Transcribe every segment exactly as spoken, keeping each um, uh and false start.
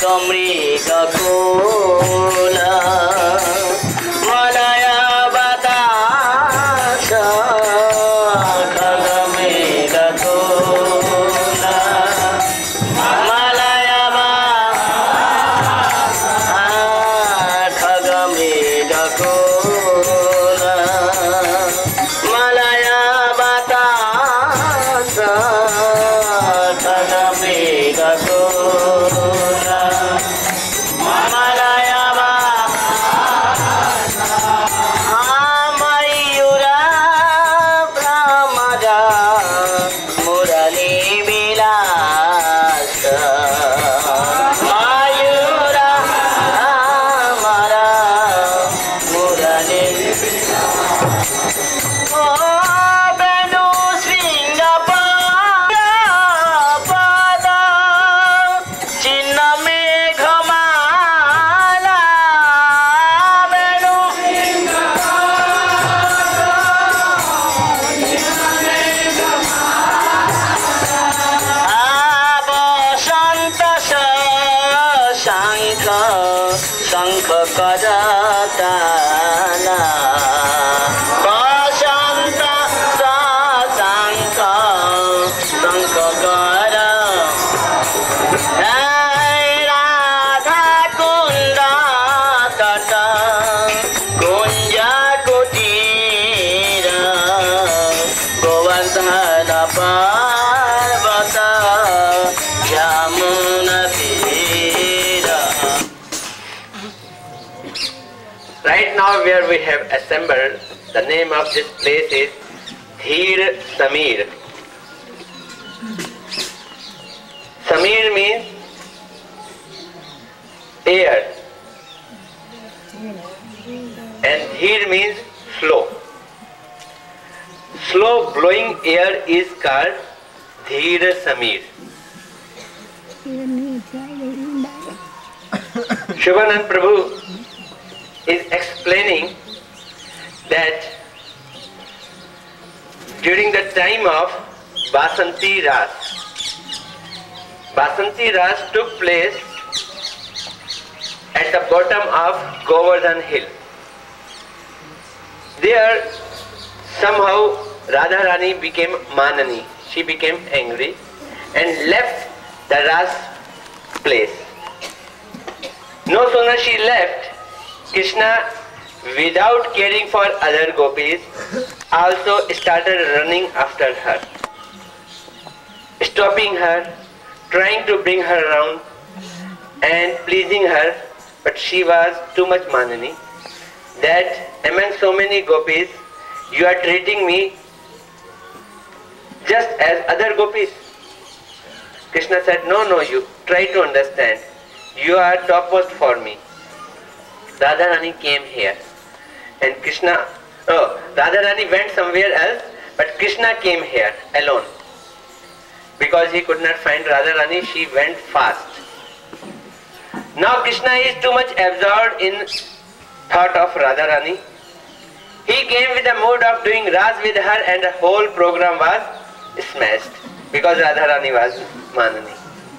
खगमृगकोला मलय बतास खगमृगकोला मलय खगमृगकोला मलय बतास खगमृगकोला मलय मयूरा ब्रह्मजा मुरली विलास मयूरा हमारा मुरली ओ बेनु सिंह पद चिन्ह मेघमाला बेनु बसंत शंख शंख करताला बसंत शंख शंख कर राधा कुंद तट कुंज कुटीर गोवर्धन पर्वत यमुना तीर. Right now where we have assembled, the name of this place is Dheer Samir. Samir means air and Dheer means slow. Slow blowing air is called Dheer Samir. Shubhanand Prabhu is explaining that during the time of Basanti Ras, Basanti Ras took place at the bottom of Govardhan Hill. There somehow Radharani became Manani. She became angry and left the Ras place. No sooner she left, Krishna, without caring for other gopis, also started running after her, stopping her, trying to bring her around and pleasing her, but she was too much Manani that among so many gopis, you are treating me just as other gopis. Krishna said, no, no, you try to understand. You are topmost for me. Radharani came here and Krishna, oh, Radharani went somewhere else, but Krishna came here alone. Because he could not find Radharani, she went fast. Now Krishna is too much absorbed in thought of Radharani. He came with the mood of doing Ras with her and the whole program was smashed because Radharani was Manani.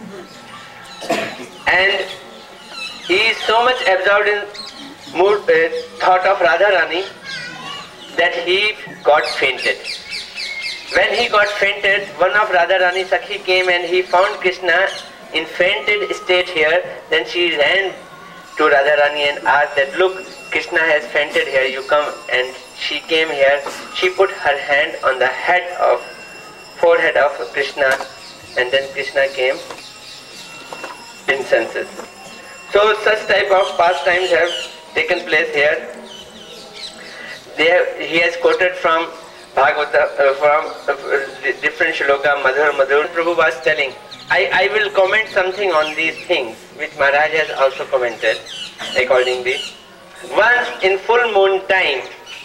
And he is so much absorbed in mood, uh, thought of Radharani that he got fainted. When he got fainted, one of Radharani Sakhi came and he found Krishna in fainted state here. Then she ran to Radharani and asked that, look, Krishna has fainted here, you come. And she came here, she put her hand on the head of, forehead of Krishna, and then Krishna came in senses. So such type of pastimes have taken place here. They have, he has quoted from Bhagavata, uh, from uh, different shloka, Madhur Madhur. Prabhu was telling, I, I will comment something on these things which Maharaj has also commented accordingly. Once in full moon time,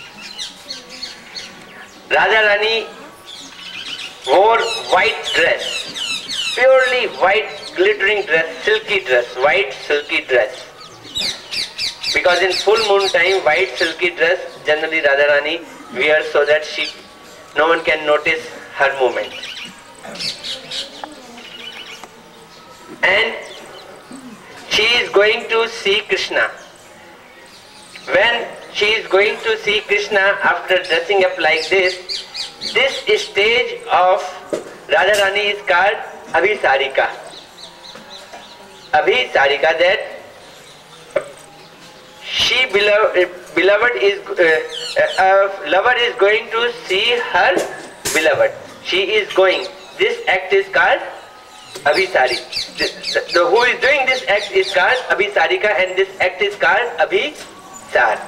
Radharani wore white dress, purely white glittering dress, silky dress, white silky dress. Because in full moon time, white silky dress generally Radharani wears so that she, no one can notice her movement. is going to see Krishna. When she is going to see Krishna after dressing up like this, this stage of Radharani is called Abhisarika. Abhisarika, that she beloved, beloved is uh, uh, lover is going to see her beloved. She is going. This act is called Abhisari. The, the, the who is doing this act is called Abhisarika, and this act is called Abhisar.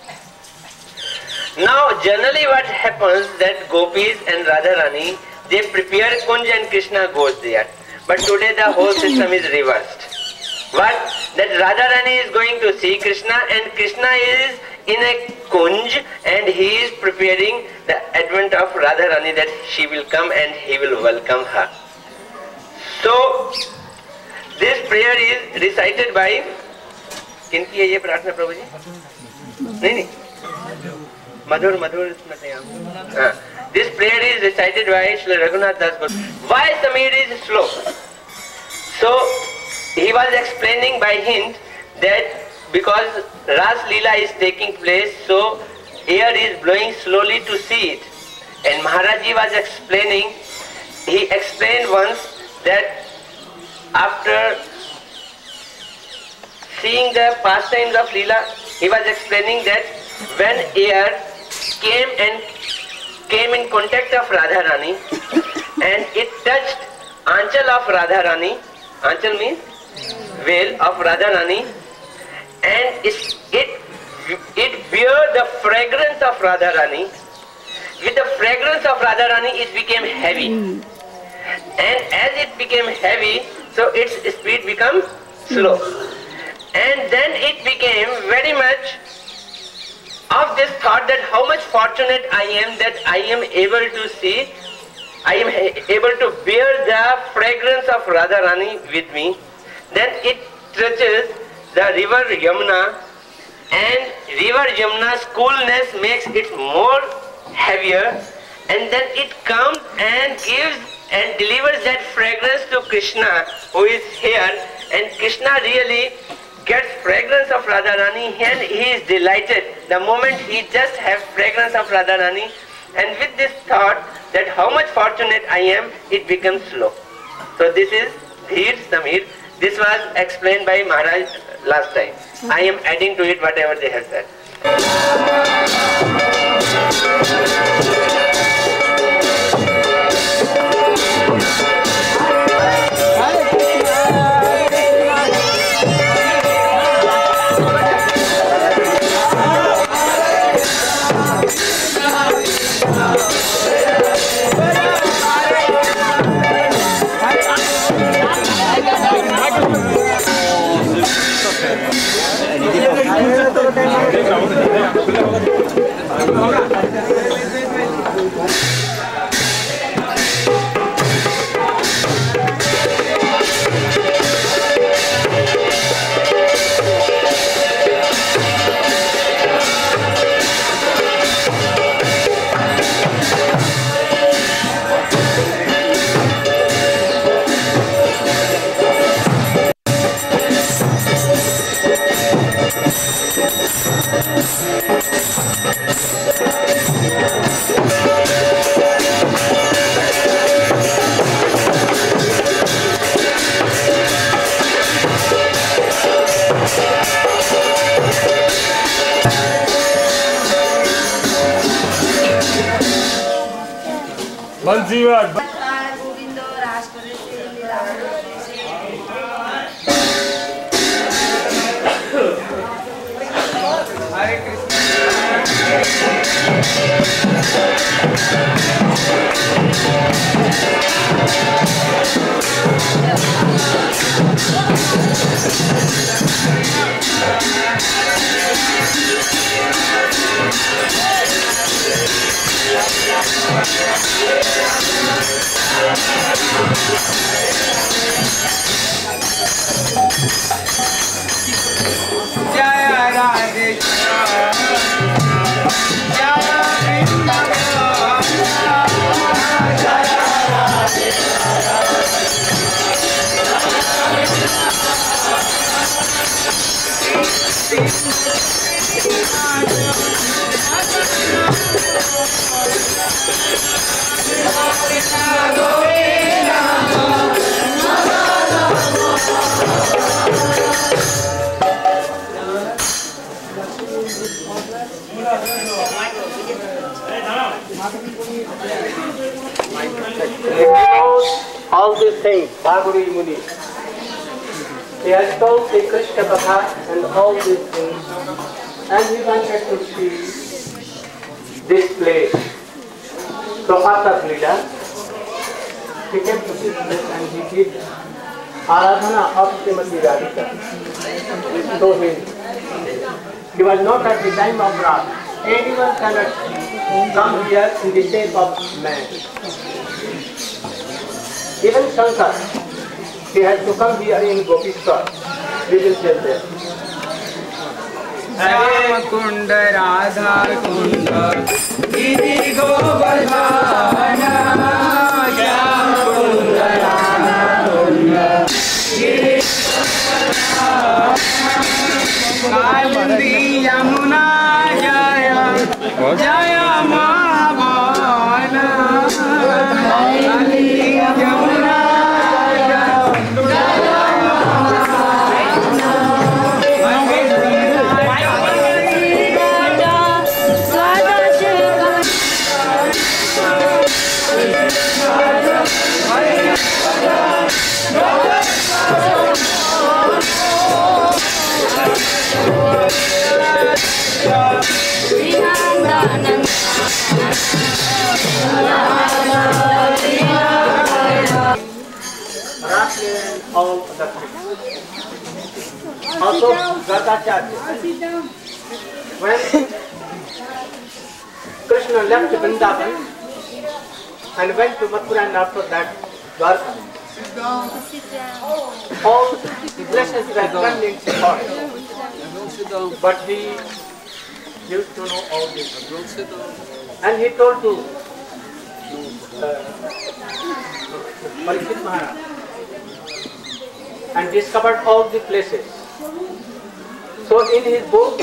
Now, generally, what happens that gopis and Radharani, they prepare Kunj and Krishna goes there. But today the whole system is reversed. What? That Radharani is going to see Krishna, and Krishna is in a kunj, and he is preparing the advent of Radharani, that she will come and he will welcome her. So, this prayer is recited by किनकी है ये प्रार्थना प्रभु जी? नहीं नहीं मधुर मधुर हाँ. This prayer is recited by Shri Raghunath Das Goswami. Why Samir is slow? So he was explaining by hint that because Ras Leela is taking place, so air is blowing slowly to see it. And Maharaji was explaining, he explained once that after seeing the pastimes of Leela, he was explaining that when air came and came in contact of Radharani and it touched Anchal of Radharani, Anchal means veil of Radharani, and it, it, it bear the fragrance of Radharani. With the fragrance of Radharani, it became heavy. And as it became heavy, so its speed became slow. And then it became very much of this thought that how much fortunate I am that I am able to see, I am able to bear the fragrance of Radharani with me. Then it touches the river Yamuna, and river Yamuna's coolness makes it more heavier, and then it comes and gives and delivers that fragrance to Krishna who is here, and Krishna really gets fragrance of Radharani and he is delighted the moment he just has fragrance of Radharani, and with this thought that how much fortunate I am, it becomes slow. So this is Dhir Samir. This was explained by Maharaj last time. I am adding to it whatever they have said. Bansiwat. All these things, Bhaguri Muni. He has told the Krishna Katha and all these things, and he wanted to see this place. So after Leela, he came to this place and he did Aradhana of Srimati Radhika. So he, he was not at the time of Ram. Anyone cannot come here in the shape of man. Even Shankar, he has to come here in Gopishwar. We will tell them. Ram Kund Radha Kund Giri Govardhana Ram Kund Radha Kund Giri Kalindi Yamuna Jaya Jaya Mahavana Kalindi Yamuna All the things. Also, Gargacharya. When Krishna left Vrindavan and went to Mathura and after that Dwarka, all the blessings were done in his heart. But he used to know all this. And he told to uh, Parikshit Maharaj and discovered all the places. So in his book,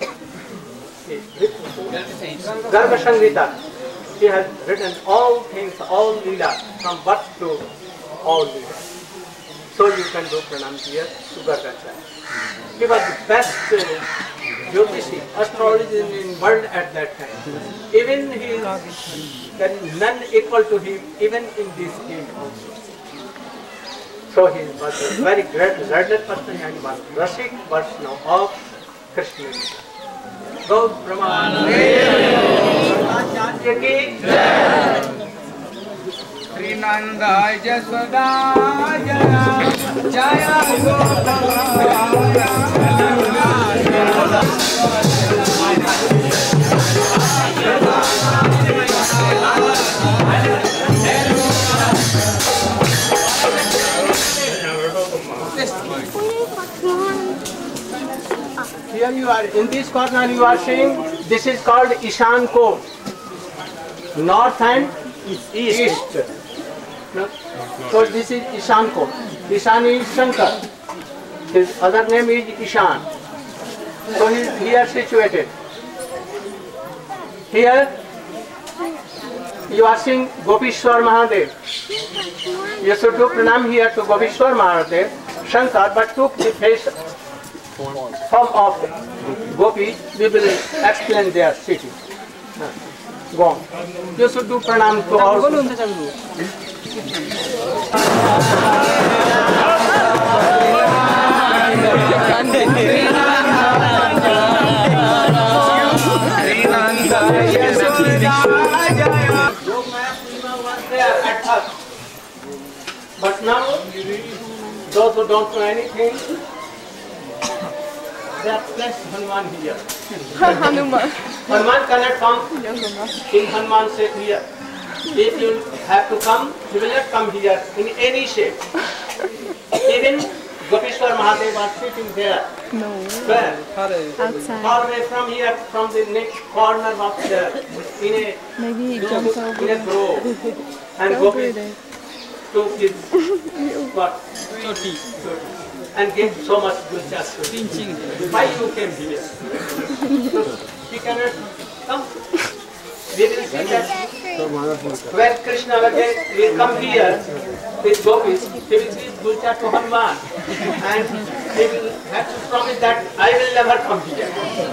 Garga Sanghita, he has written all things, all Leela, from birth to all Leela. So you can do pranam here to Gargacharya. He was the best uh, Jyotishi, astrologer in world at that time. Even he, there is none equal to him, even in this field also. So he was a very great learned person and was Rasik person of Krishna. Go Brahmananda ki Sri Nanda Jasoda Jaya Jaya Here you are, in this corner you are seeing, this is called Ishan Court. North and East. East. No? So this is Ishan Court. Ishan is Shankar. His other name is Ishan. So he is here situated. Here you are seeing Gopishwar Mahadev. You should do pranam here to Gopishwar Mahadev, Shankar, but took the face form of Gopi. We will explain their city. Go on. You should do pranam to all. But now, those who don't know anything, they have placed Hanuman here. Hanuman. Hanuman cannot come. King Hanuman said here, if you have to come, you will not come here in any shape. Even Gopishwar Mahadev was sitting there. No. Where? Outside. Far away from here, from the next corner of there, in a, Maybe he jumps over. in a grove. And Go Gopi through there. took his what? and gave so much gulchas to him. Why you came here? So he cannot come. We will see that when Krishna will, get, will come here with gopis, he will give gulcha to Hanuman and he will have to promise that I will never come here.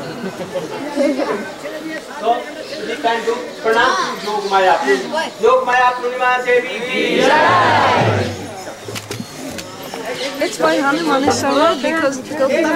So we can do pranam to Yog Maya. Yog Maya Purnima Devi ki jai. It's why Hanuman is so loud because Gopinath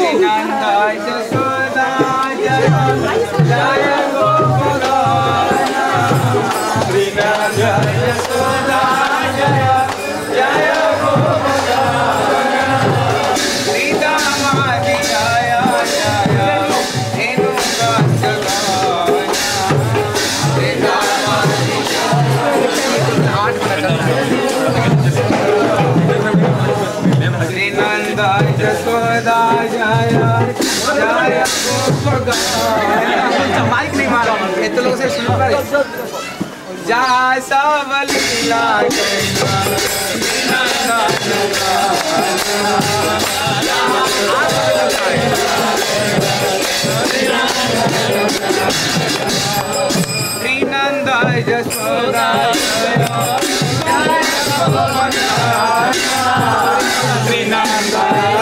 mic नहीं मारा ये तो लोग से शुरू कर जय सावलीला श्रीनंद जसोदा श्रीनंद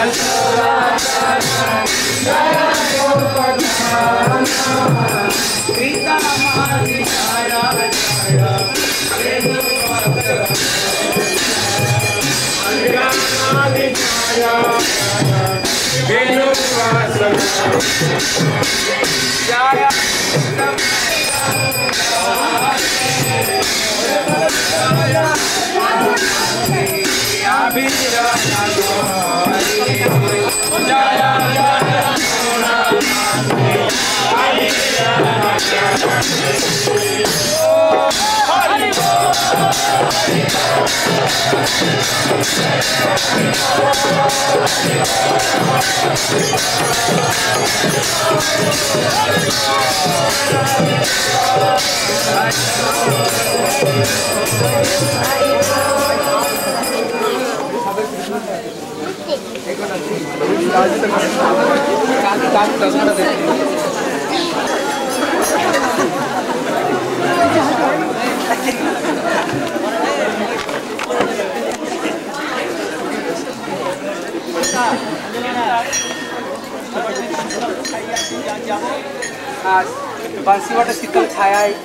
बंसी वाटर शीतल छाया है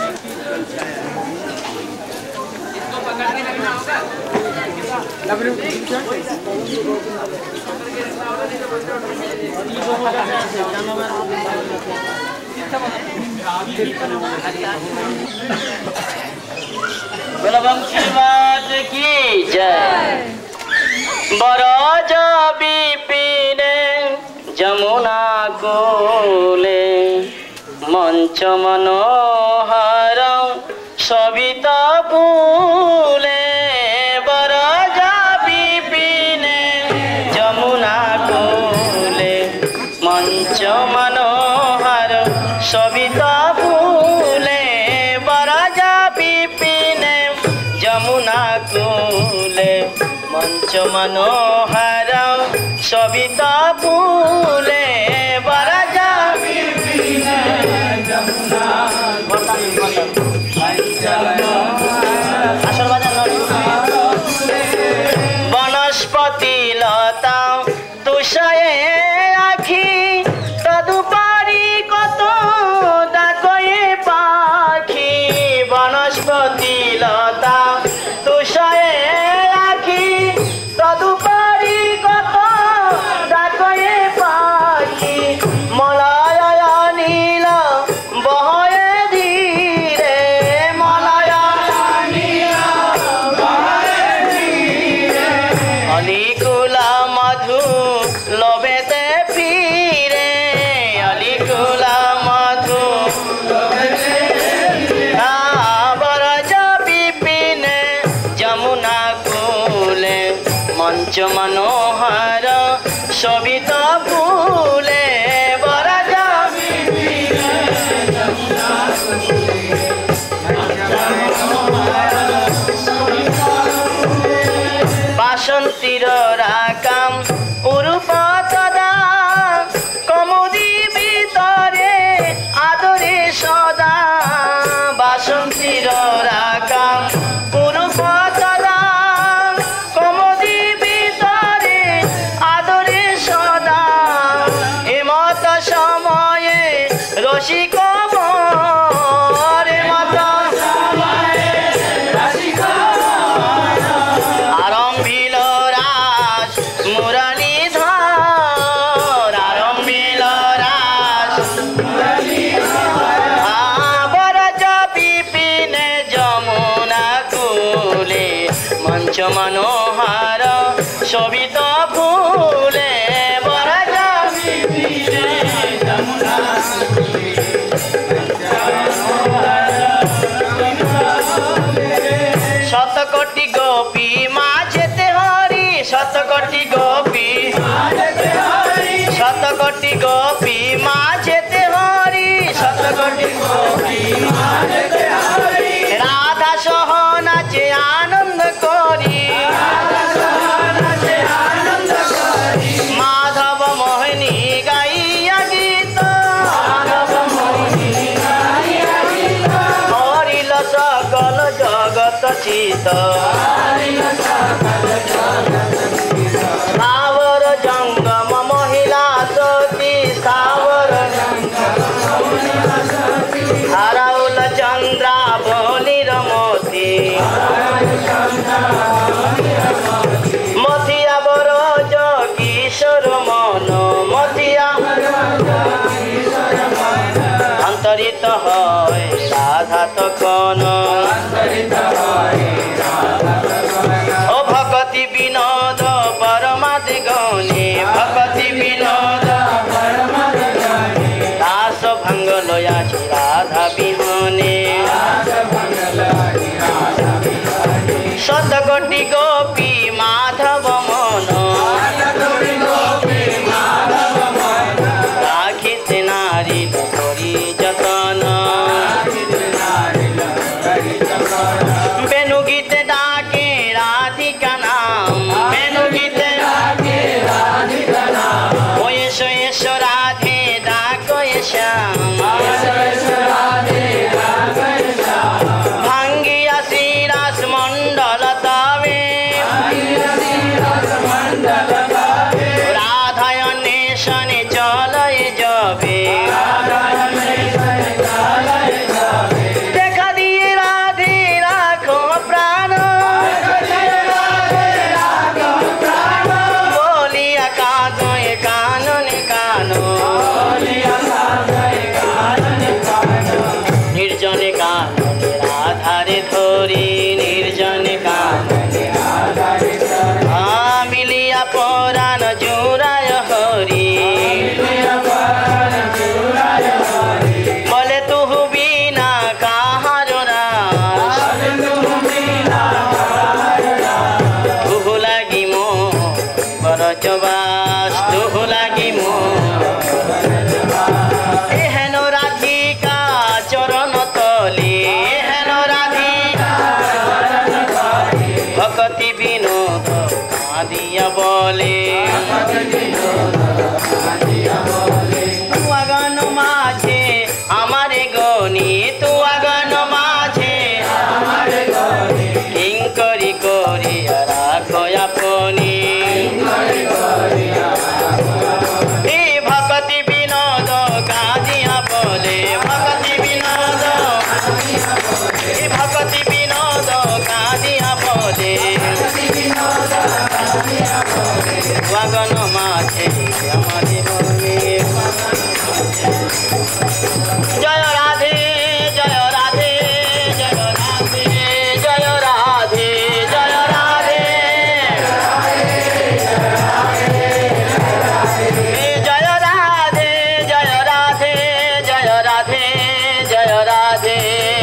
बलवंशीवाद की जय। बरज विपिने जमुना कूले मंच मनोहर सविता फूले बरज विपिने जमुना कूले मंच मनोहर सविता फूले बरज विपिने जमुना कूले मंच मनोहर सविता फूले बरज विपिने जमुना वनस्पति लता तुषाए आखि तदुपारी कत डाकए पाखी वनस्पति लता तुषाए आखि तदुपारी कत डाकए पाखी मलय नील बहए धीरे मलय नील बहए धीरे अलिकुला मधु लबेते फिरे अलिकुला मधु बरज विपिने जमुना कूले मंच मनोहर सविता फूले बरज विपिने जमुना बासंतीर राकाम শতকোটি গোপী মাঝেতে হরি শতকোটি গোপী মাঝেতে হরি রাধা সহ নাচে আনন্দ করি মাধব মোহিনী গাইয়া গীত হরিল সকল জগত চিত সাবর জঙ্গম মহিলা সতী সাবর হারাউল চন্দ্রা বলির মতি মথিয়া বর কিশোর মন মথিয়া অন্তরিত হয় রাধা তখন ও ভকতি বিনোদ পরমাদি গণে ভকতি বিনোদ দাস ভাঙ্গল আছে রাধা বিহনে শতকোটি গোপী মাধব মন রাখিতে নারী করি যতন বেনু গীতে ডাকে রাধিকা নাম বেনু গীতে ও এসো এসো রাধে ডাকো শ্যাম ভাঙ্গিয়া শ্রীরাস মণ্ডল তবে রাধায় অন্বেষণে চলয়ে যাবে দেখা দিয়ে রাধে রাখো প্রাণ বলিয়া কাঁদে কাননে কানো নির্জনে কাননে রাধারে ধরি নির্জনে কাননে মিলিয়া পরাণ জোড়ায় হরি বলে তুহু বিনা কাহার রাস তুহু লাগি মো বরজবাস তুহু লাগি মো এহেন রাধিকা চরণ তলে এহেন রাধিকা ভকতি বিনোদ কাঁদিয়া বলে তুয়াগন মাঝে আমারে গনি তুয়াগন মাঝে কিঙ্করি করিয়া রাখো আপনি এই ভকতি বিনোদ কাঁদিয়া বলে ভকতি বিনোদ এই ভকতি বিনোদ কাঁদিয়া বলে তুয়াগন মাঝে আমারে বলে জয় রাধে জয় রাধে জয় রাধে জয় রাধে জয় রাধে জয় রাধে জয় রাধে জয় রাধে জয় Radhe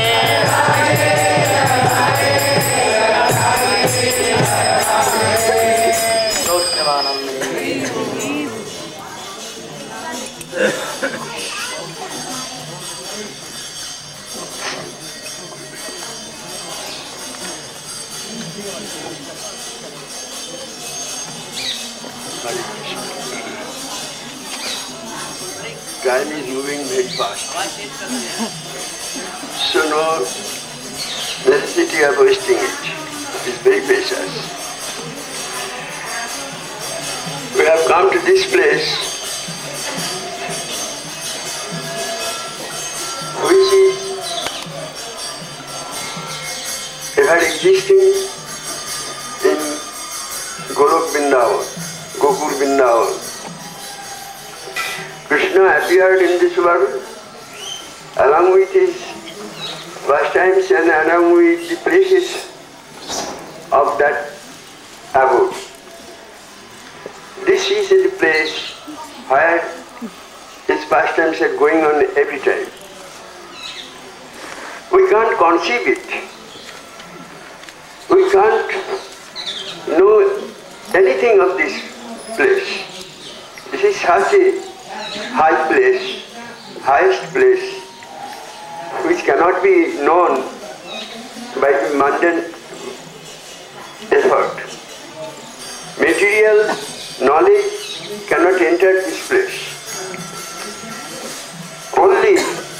Time is moving very fast. So no necessity of wasting it. It is very precious. We have come to this place which is ever existing in Golok Vrindavan, Gokul Vrindavan. Krishna appeared in this world along with his pastimes and along with the places of that abode. This is the place where his pastimes are going on every time. We can't conceive it. We can't know anything of this place. This is such a high place, highest place, which cannot be known by the mundane effort. Material knowledge cannot enter this place. Only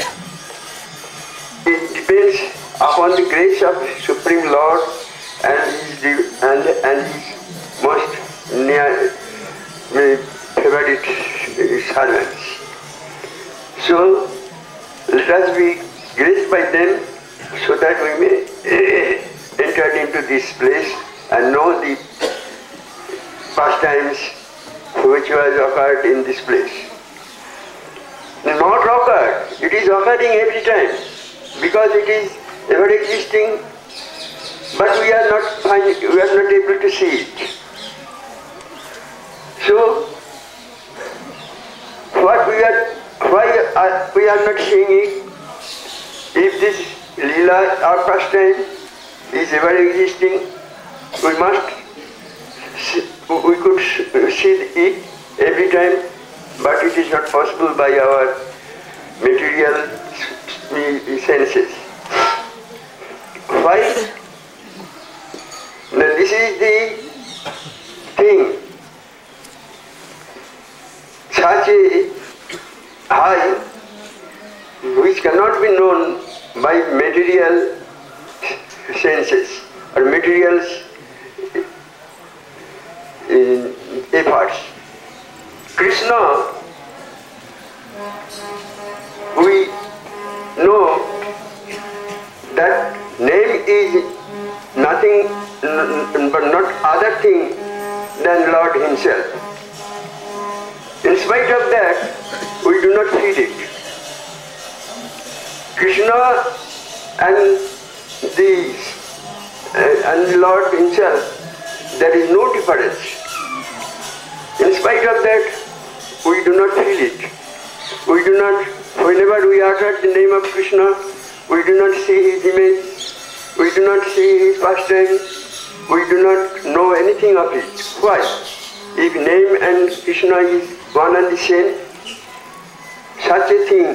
it depends upon the grace of Supreme Lord and His, and, and his most near favorite servants. So let us be graced by them so that we may enter into this place and know the pastimes which was occurred in this place. Not occurred, it is occurring every time because it is ever existing, but we are not finding, we are not able to see it. So what we are, why are, we are not seeing it? If this Leela or pastime is ever existing, we must see, we could see it every time, but it is not possible by our material senses. Why? Now this is the thing. Such a high which cannot be known by material senses or material efforts. Krishna, we know that name is nothing but not other thing than Lord Himself. In spite of that, we do not feel it. Krishna and the uh, and Lord Himself, there is no difference. In spite of that, we do not feel it. We do not, whenever we utter the name of Krishna, we do not see His image, we do not see His pastime, we do not know anything of it. Why? If name and Krishna is one and the same, such a thing,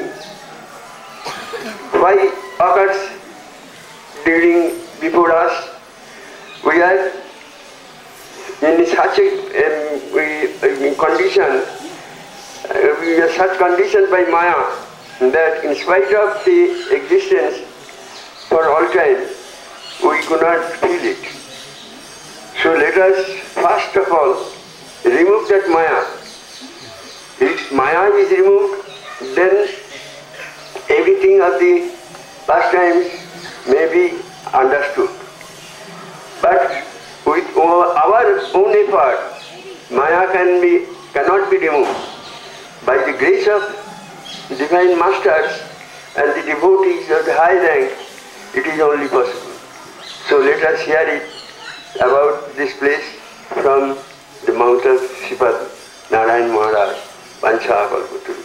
why occurs during, before us? We are in such a um, we, um, condition, uh, we are such conditioned by Maya that in spite of the existence for all time, we could not feel it. So let us first of all remove that Maya. If Maya is removed, then everything of the pastimes may be understood. But with our own effort, Maya can be, cannot be removed. By the grace of divine masters and the devotees of the high rank, it is only possible. So let us hear it about this place from the mouth of Sripad Narayan Maharaj, Pancha Kalpataru.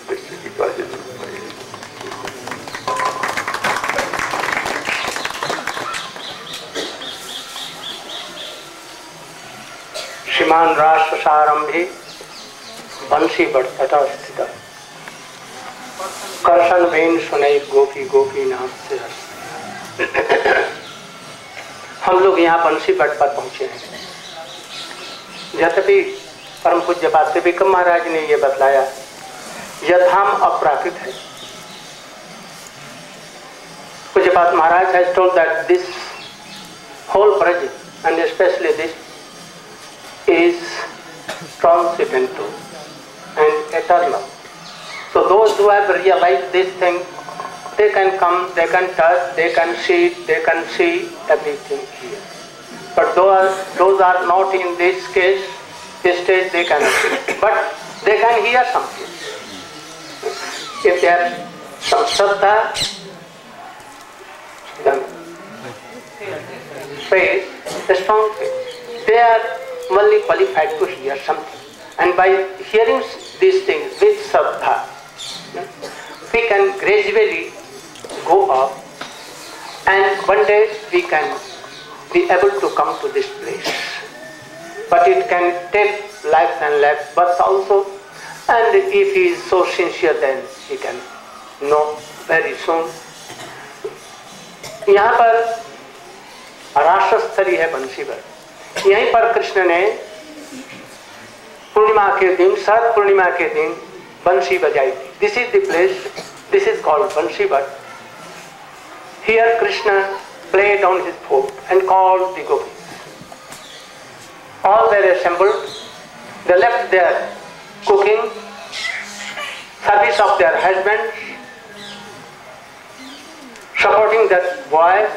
श्रीमान राष्ट्र सारंभी बंसी बड़ तथा स्थित कर्षण Ben सुनई गोपी गोपी नाम से। हम लोग यहाँ बंसी बट पर पहुँचे हैं। यद्यपि परम पूज्य बात विक्रम महाराज ने ये बतलाया, यह धाम अपराकृत है। पूज्य बात महाराज has told that this whole project and especially this is transcendental and eternal. So those who have realized this thing, they can come, they can touch, they can see, they can see everything here. But those, those are not in this case, this stage they cannot see. But they can hear something. If they have some shraddha, then faith, a strong faith, they are only qualified to hear something. And by hearing these things with shraddha, we can gradually go up, and one day we can be able to come to this place. But it can take life and life, but also And if he is so sincere, then he can know very soon. यहाँ पर राष्ट्रस्थली है बंसीवर. यहीं पर कृष्ण ने पूर्णिमा के दिन, शरद पूर्णिमा के दिन बंसी बजाई थी. This is the place. This is called Bansivar. Here Krishna played on his flute and called the gopis. All were assembled. They left their cooking, service of their husbands, supporting their wives.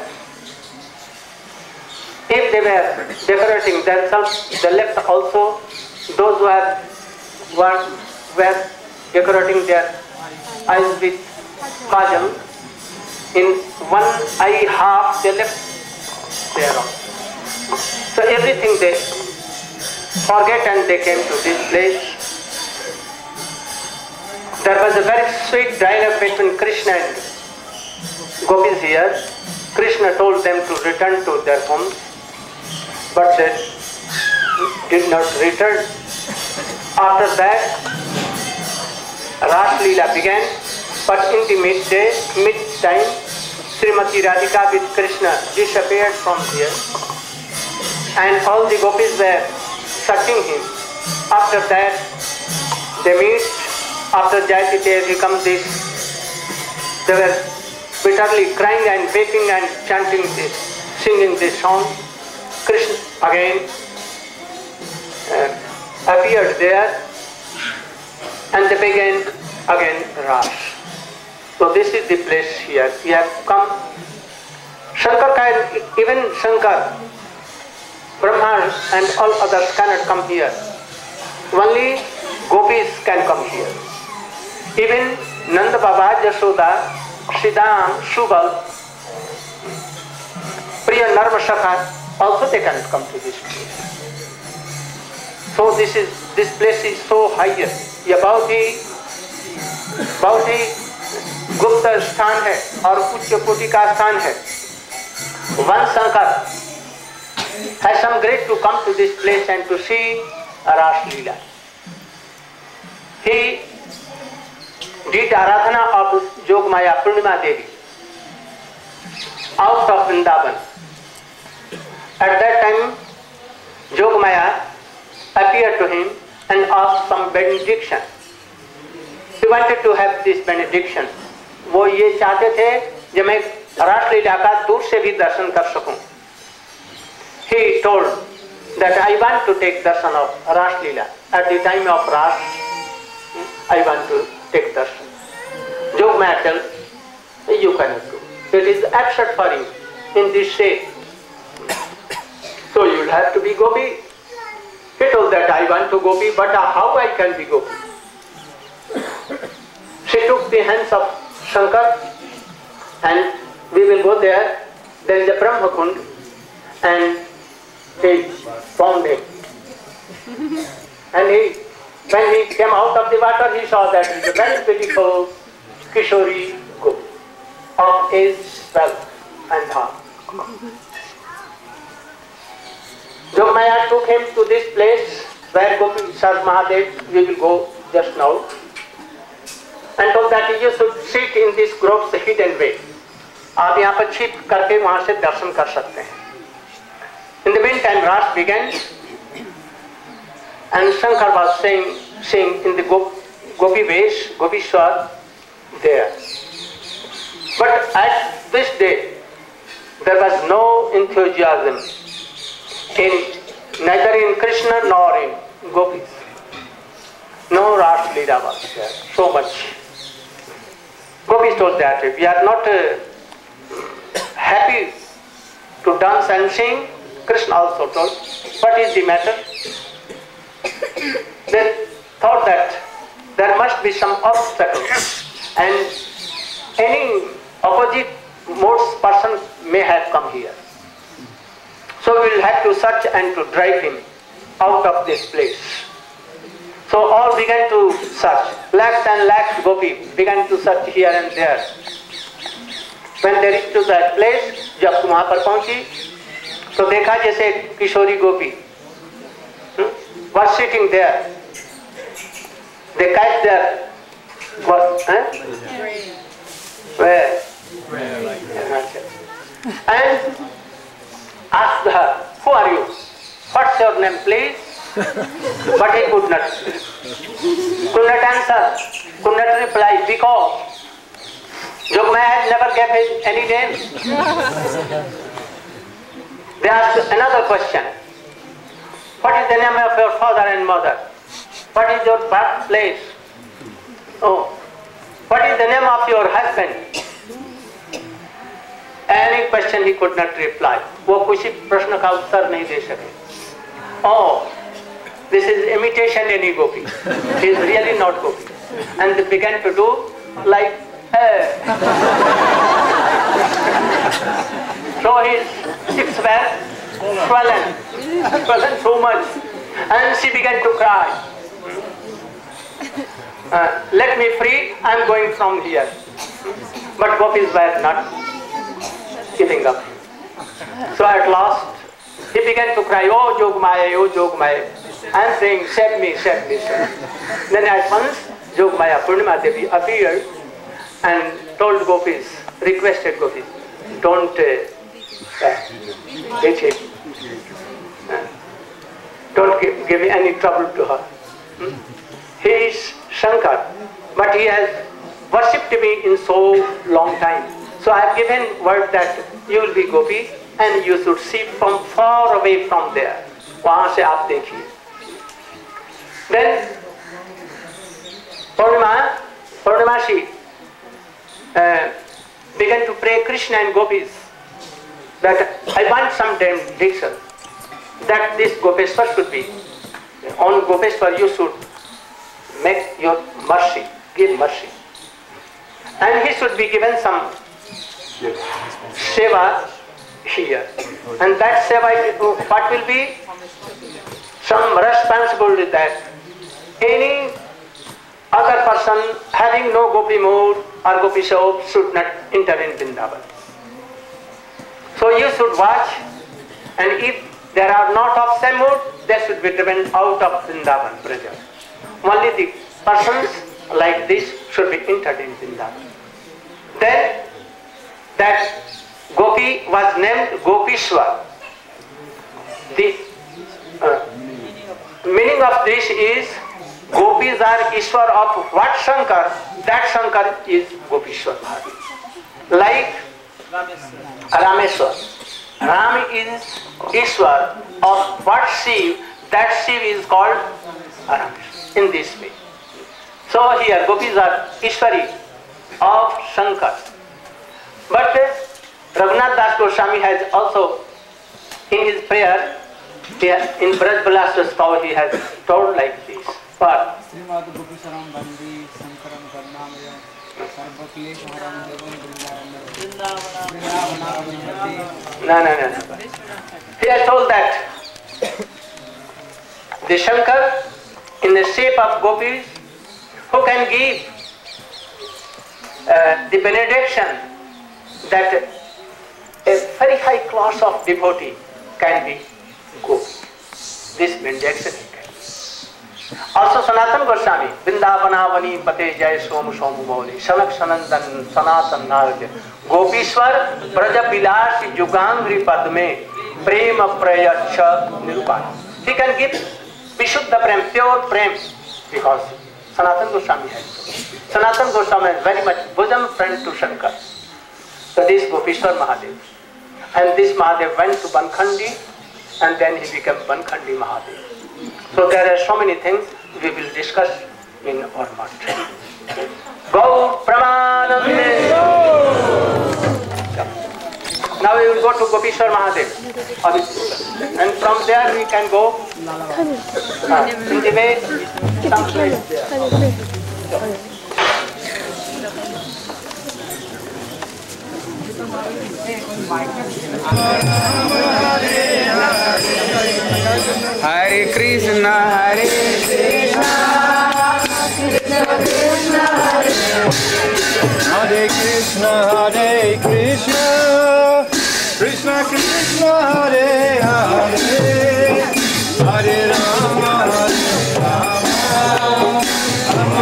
If they were decorating themselves, they left also. Those who were, were, were decorating their eyes with kajal, in one eye half they left there. So everything they forget and they came to this place. There was a very sweet dialogue between Krishna and gopis here. Krishna told them to return to their homes, but they did not return. After that, Ras Leela began, but in the midday, mid-time, Srimati Radhika with Krishna disappeared from here, and all the gopis were searching him. After that, they meet. After Jayati Devi comes this, they were bitterly crying and weeping and chanting this, singing this song. Krishna again uh, appeared there, and they began again Ras. So this is the place here. We have come. Shankar can, even Shankar, Brahma and all others cannot come here. Only gopis can come here. Even Nanda Baba, Jashoda, Siddham, Subal, Priya Narvashakha, also they can come to this place. So this is this place is so higher. ये बहुत ही बहुत ही गुप्त स्थान है और उच्च कोटि का स्थान है. One Shankar has some great to come to this place and to see Ras Leela. He did Aradhana of Jogmaya Purnima Devi out of Vrindavan. At that time, Jogmaya appeared to him and asked some benediction. He wanted to have this benediction. वो ये चाहते थे जब मैं रास लीला का दूर से भी दर्शन कर सकूं. He told that I want to take darshan of Ras Leela. At the time of Ras, I want to take darshan. Jogmaya tells, you cannot do. It is absurd for you in this shape. So you will have to be gopi. He told that I want to gopi, but how I can be gopi? She took the hands of Shankar and we will go there. There is a Brahma Kund and he found him. And he, when he came out of the water, he saw that it is a very beautiful Kishori gopi of age twelve and half. Jogmaya took him to this place where Gopi Sar Mahadev, we will go just now, and told that you should sit in this grove's hidden way. आप यहाँ पर छिप करके वहाँ से दर्शन कर सकते हैं. In the meantime, Ras began, and Shankar was saying, saying in the Gop, Gopi Vesh, Gopi Swar, there. But at this day, there was no enthusiasm in neither in Krishna nor in Gopis. No Ras Leela was there, so much. Gopis told that we are not uh, happy to dance and sing. Krishna also told, what is the matter? They thought that there must be some obstacle and any opposite modes person may have come here. So we will have to search and to drive him out of this place. So all began to search. Lakhs and lakhs gopi began to search here and there. When they reached to that place, जब वहाँ पर पहुँची, तो देखा जैसे किशोरी गोपी was sitting there They catch their what? Huh? Where? And asked her, who are you? What's your name, please? But he could not. Could not answer. Could not reply because Jogmaya had never given any name. They asked another question. What is the name of your father and mother? What is your birthplace? Oh. What is the name of your husband? Any question he could not reply. वो किसी प्रश्न का उत्तर नहीं दे सके. Oh, this is imitation any gopi. He is really not gopi. And they began to do like, hey. So his cheeks were swollen, swollen so much, and she began to cry. Uh, let me free, I am going from here. But gopis were not giving up. So at last, he began to cry, oh Jogmaya, oh Jogmaya, and saying, save me, save me, save me. Then at once, Jogmaya Purnima Devi appeared and told gopis, requested gopis, don't uh, uh, hit him. Uh, don't give, give any trouble to her. Hmm? He is Shankar, but he has worshipped me in so long time. So I have given word that you will be gopi and you should see from far away from there. वहाँ से आप देखिए. Then Purnima, Purnimasi uh, began to pray Krishna and gopis that I want some benediction that this Gopeshwar should be. On Gopeshwar you should make your mercy, give mercy. And he should be given some seva here. And that seva, what will be? Some responsibility that any other person having no gopi mood or gopi soap should not enter in Vrindavan. So you should watch, and if there are not of same mood, they should be driven out of Vrindavan Braja. Only the persons like this should be entered in Vrindavan. Then that gopi was named Gopishwar. The uh, meaning of this is gopis are Ishwar of what Shankar, that Shankar is Gopishwar. Like Rameswar. Ram is Ishwar of what Shiv, that Shiv is called Rameswar. In this way. So here gopis are Ishwari of Shankar. But uh, Raghunath Das Goswami has also in his prayer, here in Braj Vilas Stau he has told like this. But no, no, no, no. He has told that the Shankar in the shape of gopis who can give uh, the benediction that a very high class of devotee can be gopi. This benediction he can. Also Sanatan Goswami, Vrindavanavani Pate Jai Somu Somu Mauli, Sanak Sanandan Sanatan Narja, Gopishwar Braja Bilasi Jugangri Padme, Prema Prayacha Nirupan. He can give Vishuddha Prem, pure Prem, because Sanatan Goswami has. Sanatan Goswami is very much bosom friend to Shankar. So this Gopishwar Mahadev. And this Mahadev went to Bankhandi and then he became Bankhandi Mahadev. So there are so many things we will discuss in our math. Gaur Pramanande. Now we will go to Gopishwar Mahadev. And from there we can go uh, in the way some place there. Hare Krishna, Hare Krishna, Hare Krishna, Hare Krishna, Krishna Krishna, Hare Hare, Hare Rama, Hare Rama,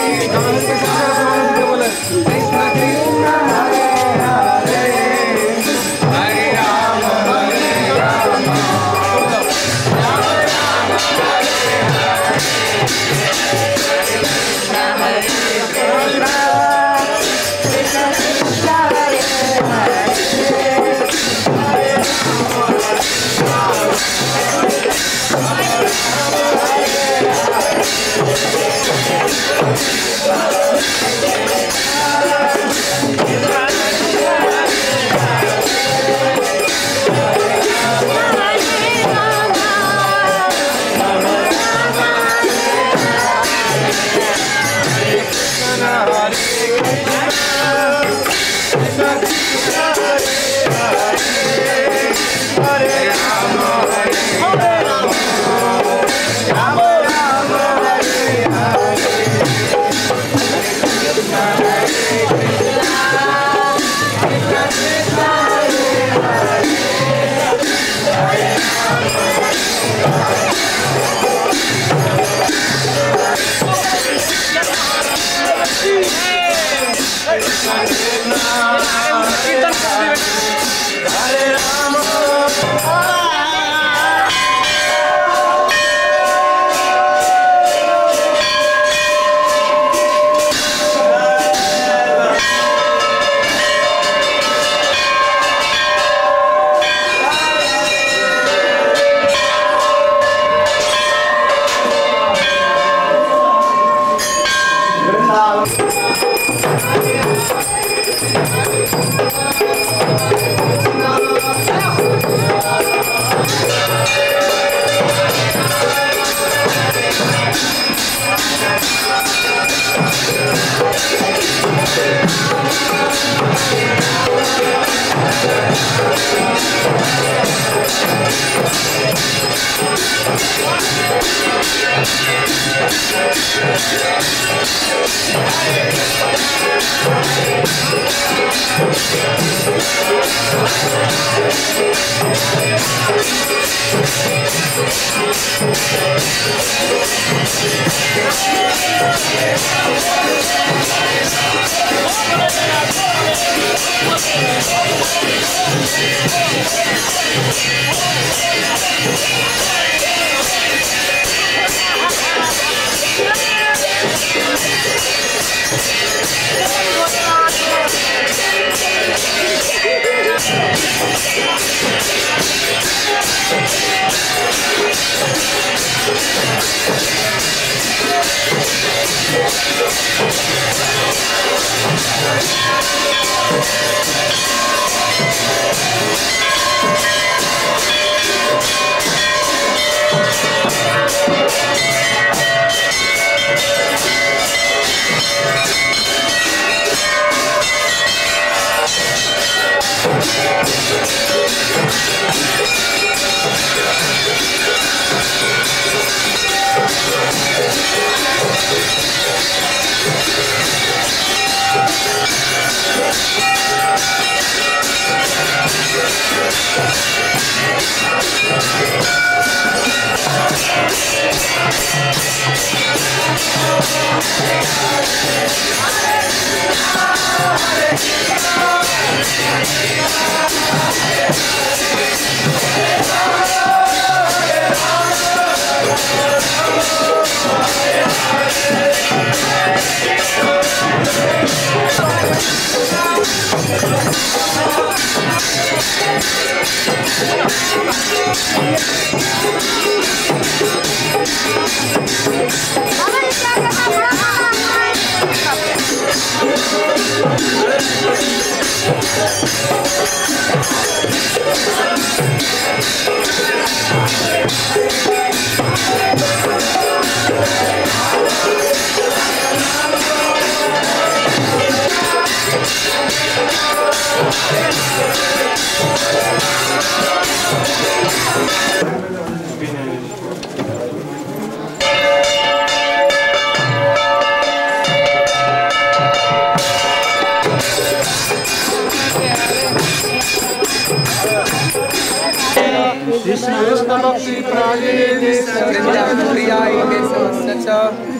Krishna Krishna Bhakti Prajini Satya Priya Ine Satya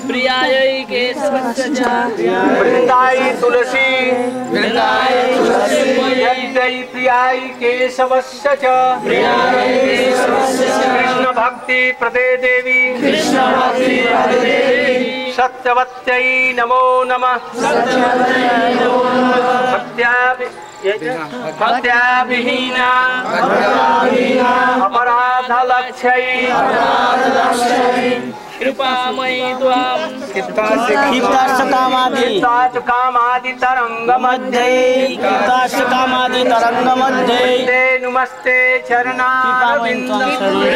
प्रियायै केशवस्य च वृंदाई तुलसी वृन्दायै यद्यै प्रियाय केशवस्य च कृष्ण भक्ति प्रदे देवी सत्यवत्यै नमो नमः भक्त्या विहीना अपराध लक्ष्यै कृपामयी त्वां कामादि तरंग मध्ये कामादि तरंग मध्ये नमस्ते चरणारविंदं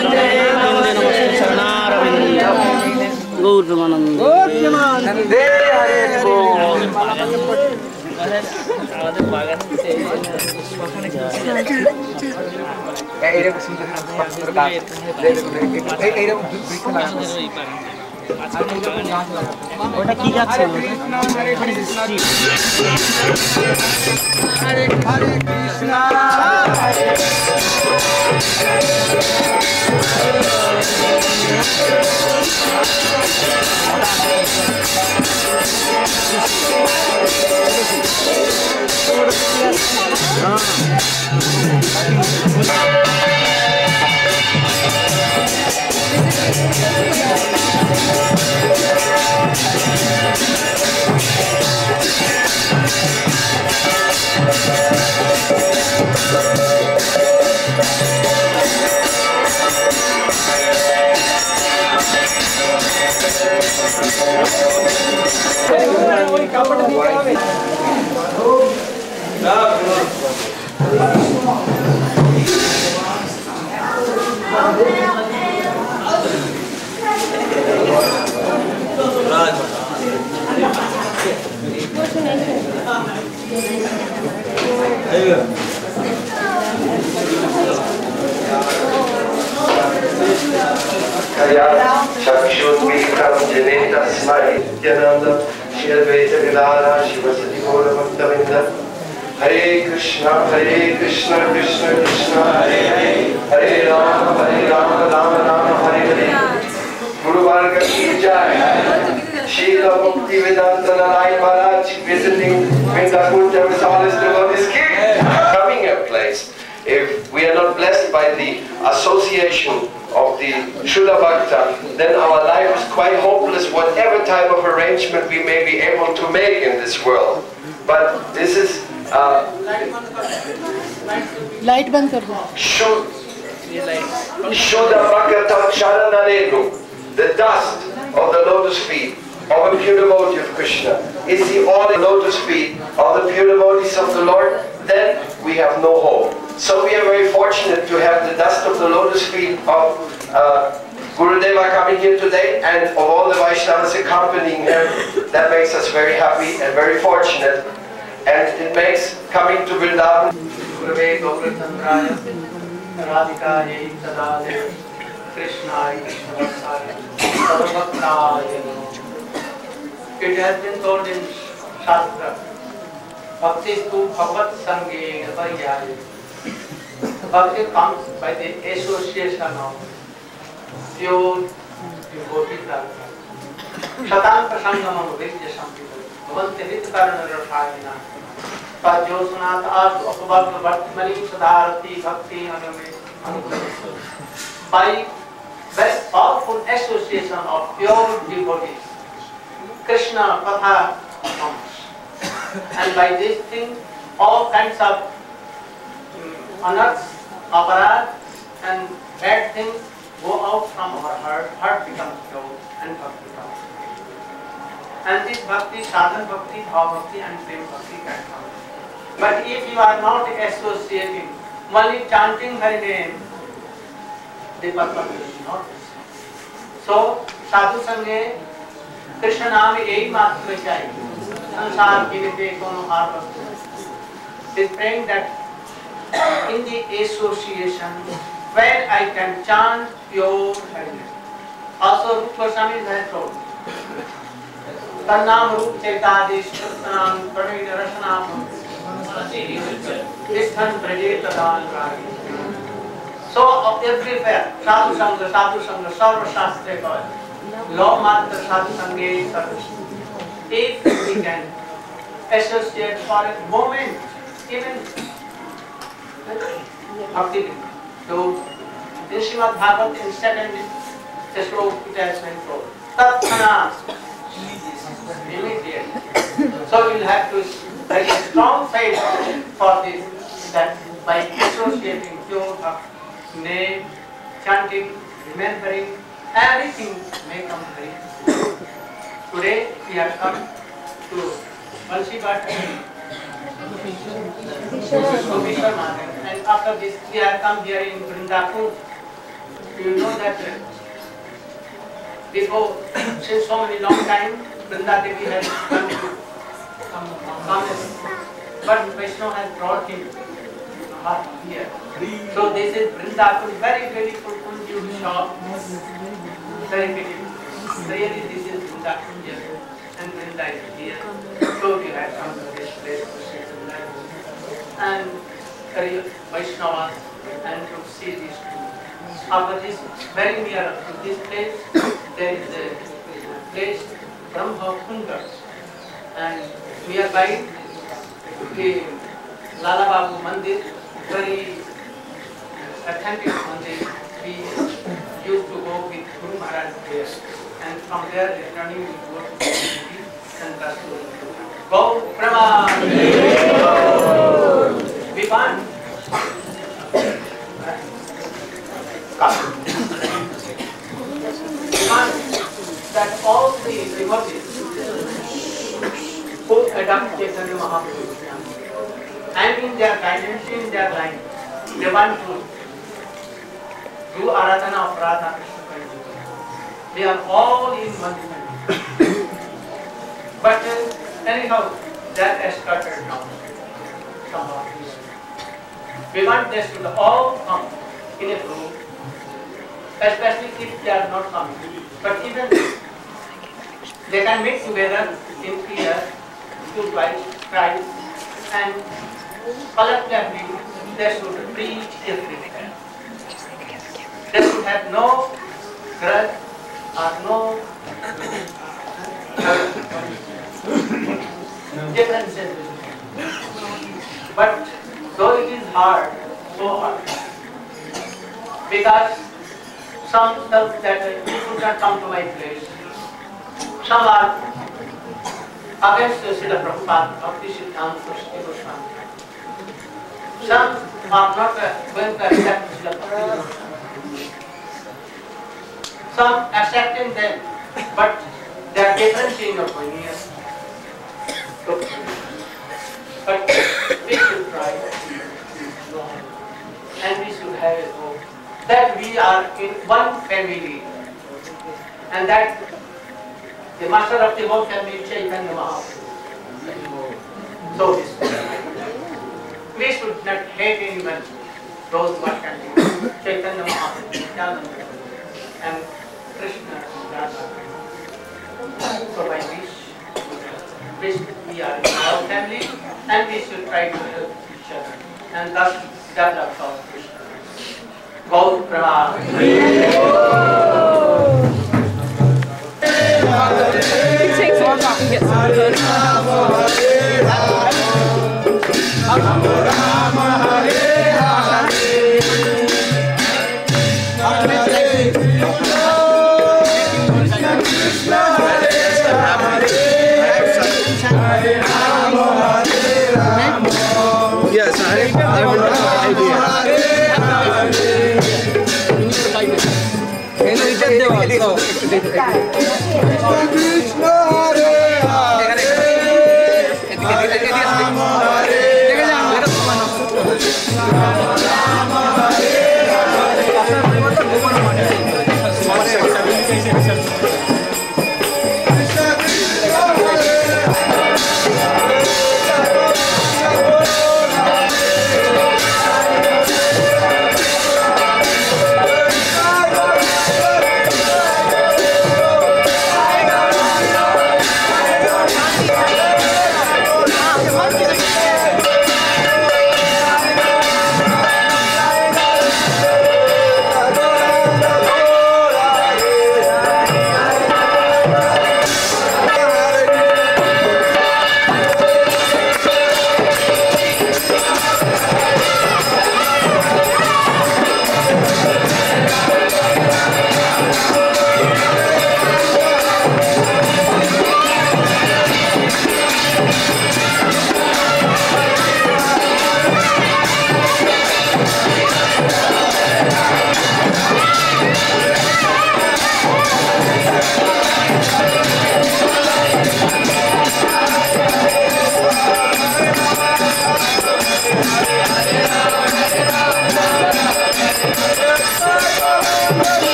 गौरमानंद नंदे हरे बोल আমাদের বাগানে এইরকম সুন্দর সুন্দর গাছ এইরকম বৃক্ষ লাগানো ওটা কি গাছ ছিল? হরে কৃষ্ণ হরে কৃষ্ণ चक्षुर्मीलितं जनेन तस्मै नित्यानंद श्री अद्वैत गदाधर शिवसति गौरभक्तवृंद हरे कृष्णा हरे कृष्णा कृष्ण कृष्ण हरे हरे हरे राम हरे राम राम राम हरे हरे गुरु वर्ग की जय Srila Bhakti Vedanta Narayan Maharaj visiting Vrindakuta Visalis devotees keep coming a place. If we are not blessed by the association of the Shuddha Bhakta, then our life is quite hopeless, whatever type of arrangement we may be able to make in this world. But this is uh, light बंद कर दो Shuddha Bhakta Charanarenu, the dust of the lotus feet of a pure devotee of Krishna. Is the all lotus feet of the pure devotees of the Lord? Then we have no hope. So we are very fortunate to have the dust of the lotus feet of uh, Gurudeva coming here today, and of all the Vaishnavas accompanying him. That makes us very happy and very fortunate. And it makes coming to Vrindavan. It has been told in Shastra, Bhakti tu bhagat sange varyaya. Bhakti comes by the association of pure devotee dharma. Shatan prasangamam vidya sampita. Bhavante nitkarana rasayana. Pajyo sunat asu akabhakta bhartimani sadharati bhakti aname anukulasu. By very powerful association of pure devotees, Krishna Katha comes. And by this thing, all kinds of um, anarths, aparad, and bad things go out from our heart, heart becomes pure, and bhakti comes. And this bhakti, sadhan bhakti, bhav bhakti, and prem bhakti can come. But if you are not associating, only chanting her name, the purpose is not. So, sadhu sange, Krishna नाम यही मात्र चाहिए संसार की विद्या कोनो हार वस्तु is praying that in the association where I can chant pure happiness. Also Rupa Goswami has told Tannam Rup Chaitadish Tanam Pranida Rasanam Isthan Prajeta Dan Ragi. So of everywhere Sadhu Sangha, Sadhu Sangha, Sarva Shastra God. law matra satsange sarvasya. If we can associate for a moment, even Bhakti, so in Srimad Bhagavatam in second slok it has been told, Tathana, immediately. So we will have to very strong faith for this, that by associating pure name, chanting, remembering, everything may come very good. Today we have come to Balshibat to Vishwanath, and after this we have come here in Vrindavan. You know that before, since so many long time, Vrindadevi has come to come, come but Vaishnava has brought him here. So this is Vrindavan, very beautiful Kunju shop, very beautiful. Really this is Vrindavan here, and Vrinda is here. So we have come to this place to see Vrindavan and carry Vaishnava and to see these two. After this, very near to this place, there is a place, Brahma Kunda, and nearby the Lala Babu Mandir, very authentic mandir. We used to go with Guru Maharaj there, and from there returning we go to the city and thus to Go Brahma Vivan. That all the devotees who adopt Chaitanya Mahaprabhu and in their guidance, in their line, they want to do Aradhana of Radha Krishna. They are all in one family. But uh, anyhow, that has started now. Somehow. We want this to all come in a group, especially if they are not coming. But even they can meet together in prayer, two twice, thrice, and collectively they should preach everything. They should have no grudge or no differences. But though it is hard, so hard, because some felt that you should not come to my place. Some are against the Srila Prabhupada, Bhakti Siddhanta Saraswati Goswami. Some are not uh, going to accept Srila Bhakti. Some accepting them, but they are different in opinion. So, but we should try, and we should have a hope that we are in one family, and that the master of the whole family is Chaitanya Mahaprabhu. So this, we should not hate anyone, those who are chanting Chaitanya Mahaprabhu, Nityananda, and Krishna and Radha. So by this, we are in our family, and we should try to help each other, and thus develop our Krishna. Gaur Pranam. He takes one off and gets some good. Yes, I, I have an idea. Krishna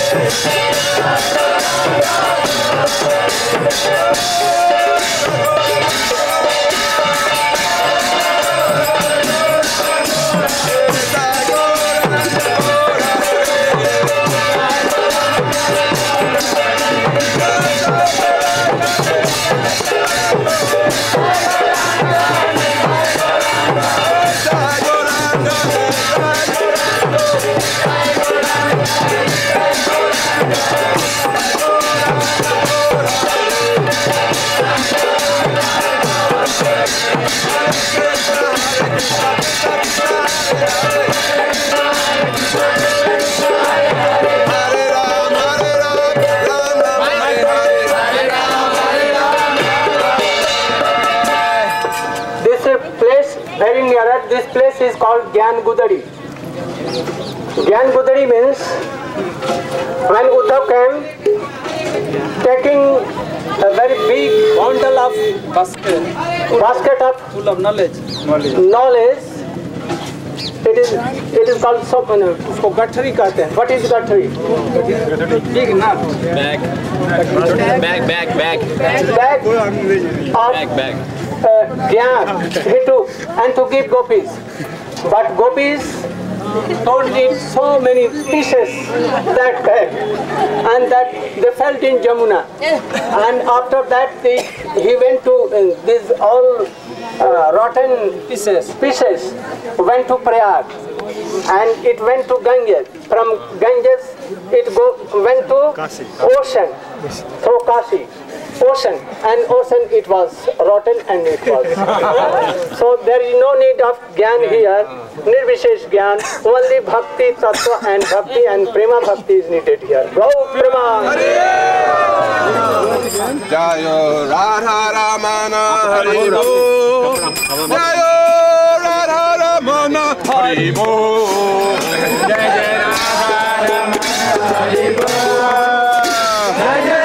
This place is called Gyan Gudari. Gyan Gudari means when Uddhav came taking a very big bundle of basket, basket of full of knowledge. Knowledge. knowledge. It is it is called so उसको गठरी कहते हैं. What is गठरी? Big enough. Bag. Bag, bag, bag. Bag of Bag, bag. uh, Gyan he took and to give gopis. But gopis told it so many pieces that bag, and that they felt in Jamuna. And after that they, he went to uh, these all uh, rotten Pieces. pieces went to Prayag, and it went to Ganges. From Ganges it go went to ocean, through Kashi. Ocean, and ocean it was rotten and it was. So there is no need of Gyan here, Nirvishesh Gyan, only Bhakti, Tattva and Bhakti and Prema Bhakti is needed here. Go Prema! Jayo Radha Ramana Hari Bo. Jayo Radha Ramana Hari Bo. Jai Jai Radha Ramana Hari Bo. Jai Jai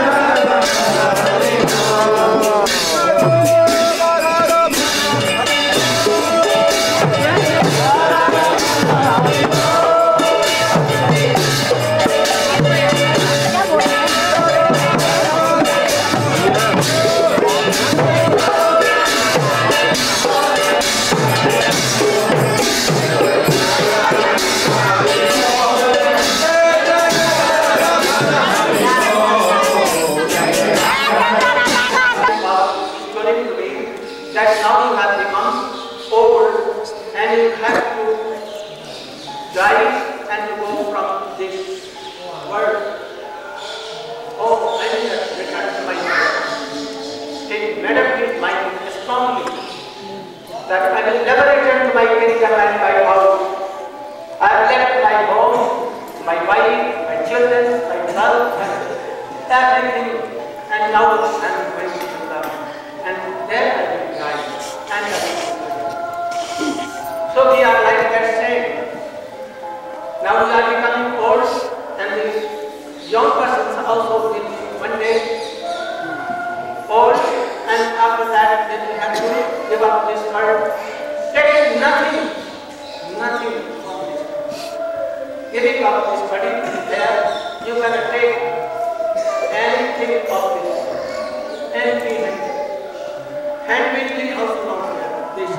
that now you have become old and you have to die and to go from this world. Oh, I will return to my mind. It made up his mind strongly that I will never return to my Kenya land by house. I have left my home, my wife, my children, my wealth, and everything, and now I am going to them. And there I will die. And I will so we are like that same. Now we are becoming old, and these young persons also will one day old, and after that they will have to give up this world. Take nothing, nothing from this. Giving up this body there, you cannot take anything of this, anything. And will be also not there. This.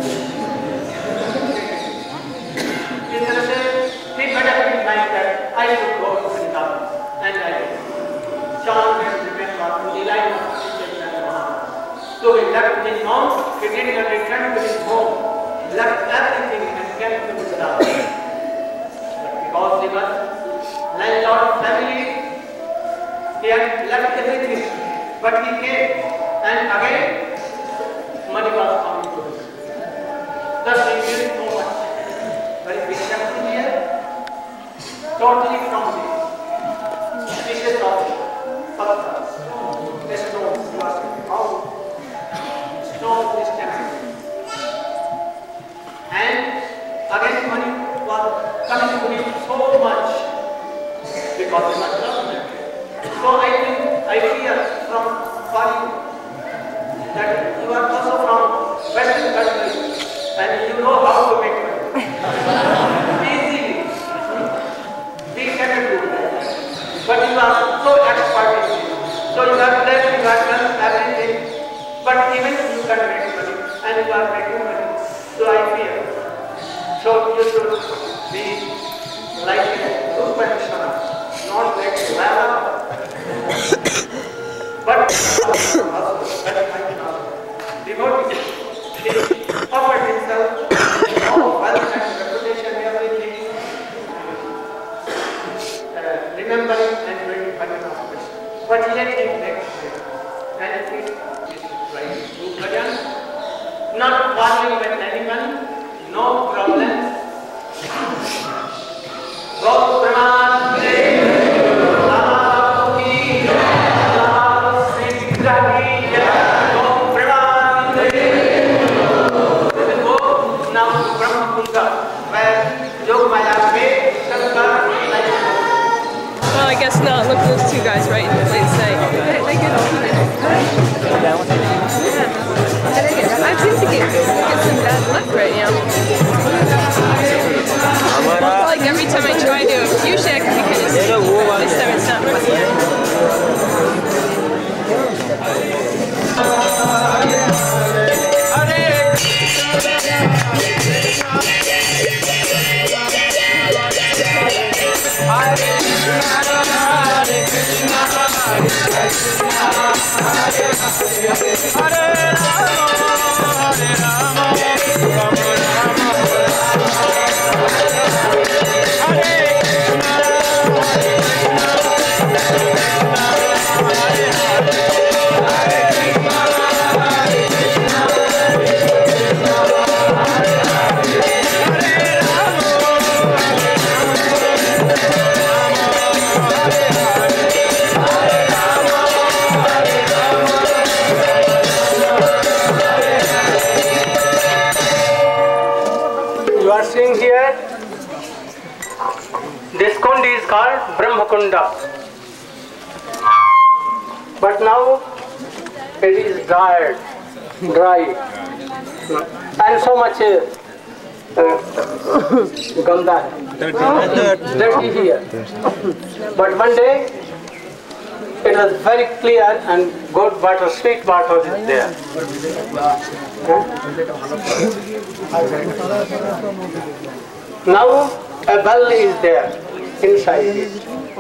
In the same, he better be like that. I should go to Vrindavan, and I will. Chant and depend on the line of Chaitanya Mahaprabhu. So he left his home, he did not return to his home, left everything and came to Vrindavan. But because he was landlord family, he had left everything. But he came, and again, money was coming to him. Thus he did so much. Very big temple here, totally from the pieces of pathas, the stones was found. Stone this temple. And again money was coming to him so much because he was government. So I think I fear from foreign you can make money and you are making money. So I fear. So you should be like a good practitioner, not like a lama. But devotee, he offered himself all wealth and reputation, everything, uh, remembering and doing bhajan of Krishna. But yet he makes benefit is right to bhajan, not quarreling with anyone, no problems. Go Premanande, Lama Ki Lama Sitra Ki Go Premanande. We will go now to Brahma Kunda, where Yogamaya made Shankar like. Well, I guess not. Look at those two guys right in the late say. They, they get all yeah. I seem to get, get some bad luck right now. Well, like every time I try to, usually I can be kind of this time it's not working. You are seeing here, this kund is called Brahma Kunda. But now it is dried, dry, and so much uh, ganda, dirty here. But one day it was very clear and good water, sweet water is there. Now a well is there inside it.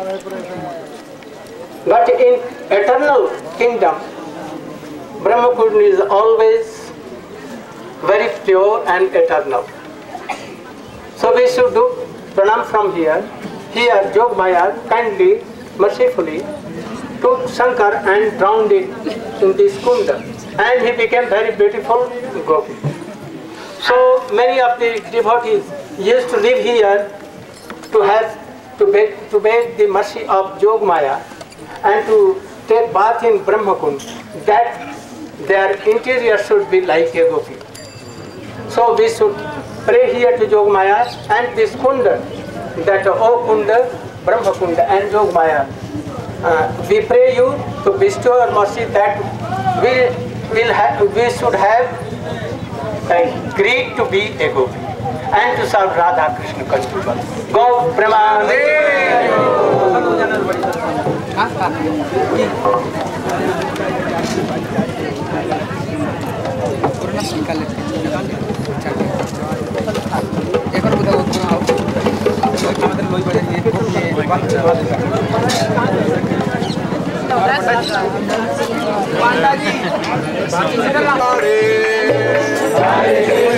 But in eternal kingdom, Brahma Kunda is always very pure and eternal. So we should do pranam from here. Here Yogamaya kindly, mercifully took Shankar and drowned it in this kunda, and he became very beautiful gopi. So many of the devotees used to live here to have to beg to beg the mercy of Yogamaya and to take bath in Brahma Kunda, that their interior should be like a gopi. So we should pray here to Yogamaya and this kunda, that O Kunda, Brahma Kunda and Yogamaya. Uh, we pray you to bestow your mercy that we will have, we should have uh, greed to be a gopi and to serve Radha Krishna Kantuba. Go No, that's Hare